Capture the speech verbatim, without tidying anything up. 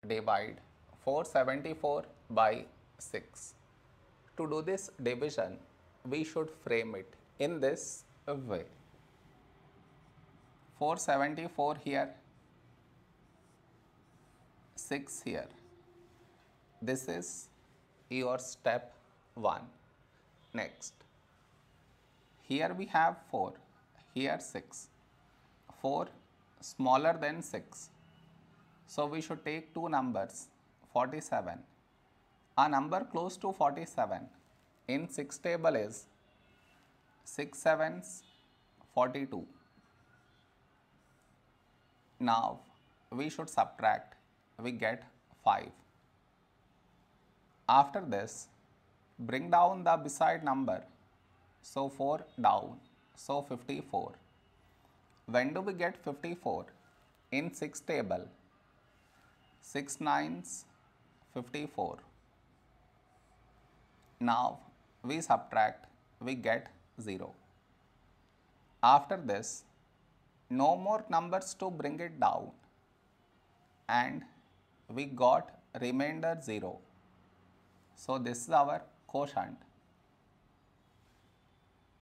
divide four hundred seventy-four by six. To do this division, we should frame it in this way. four hundred seventy-four here, six here. This is your step one. Next, here we have four, here six. four smaller than six. So we should take two numbers, forty-seven. A number close to forty-seven in six table is six sevens, forty-two. Now we should subtract, we get five. After this, bring down the beside number, so four down, so fifty-four. When do we get fifty-four? In six table, six nines, fifty-four. Now we subtract, we get zero. After this, no more numbers to bring it down, and we got remainder zero. So this is our quotient.